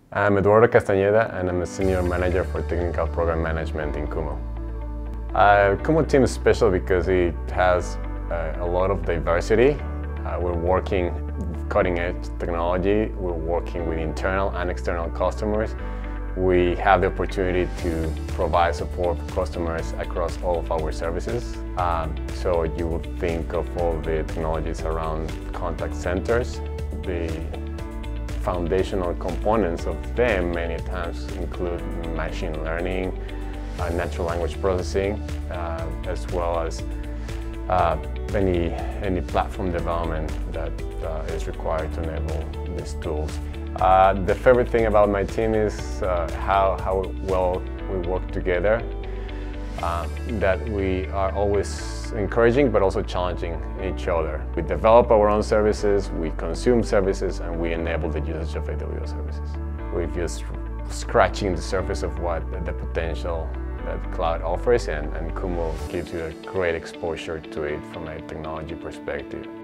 I'm Eduardo Castañeda and I'm a Senior Manager for Technical Program Management in Kumo. Kumo team is special because it has a lot of diversity. We're working with cutting-edge technology. We're working with internal and external customers. We have the opportunity to provide support for customers across all of our services. So you would think of all the technologies around contact centers. The foundational components of them many times include machine learning, natural language processing, as well as any platform development that is required to enable these tools. The favorite thing about my team is how well we work together, that we are always encouraging but also challenging each other. We develop our own services, we consume services, and we enable the usage of AWS services. We're just scratching the surface of what the potential that cloud offers, and Kumo gives you a great exposure to it from a technology perspective.